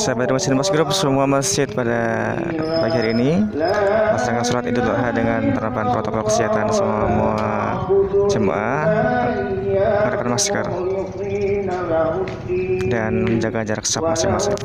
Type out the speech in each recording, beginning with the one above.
Sahabat Masjid Mas Group, semua masjid pada pagi hari ini melaksanakan sholat Idul Adha dengan penerapan protokol kesehatan. Semua jemaah menggunakan masker dan menjaga jarak saf masing-masing.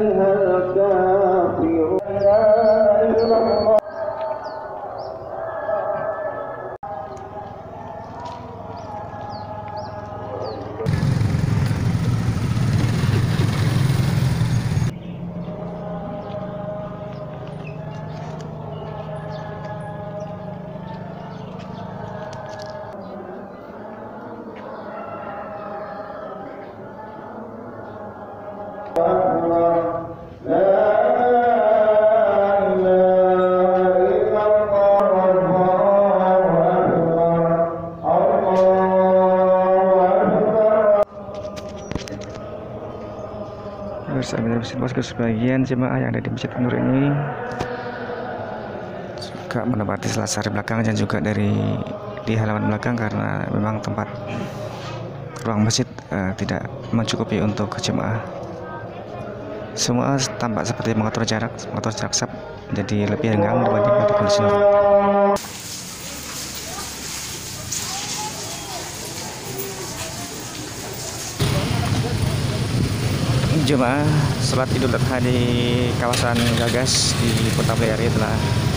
Bersama Masjid sebagian jemaah yang ada di Masjid Nur ini juga menempati selasar di belakang dan juga di halaman belakang karena memang tempat ruang masjid tidak mencukupi untuk jemaah. Semua tampak seperti mengatur jarak saf, jadi lebih renggang dibanding pada kondisi normal. Jemaah sholat Idul Adha di kawasan Gagas di Kota Blitar telah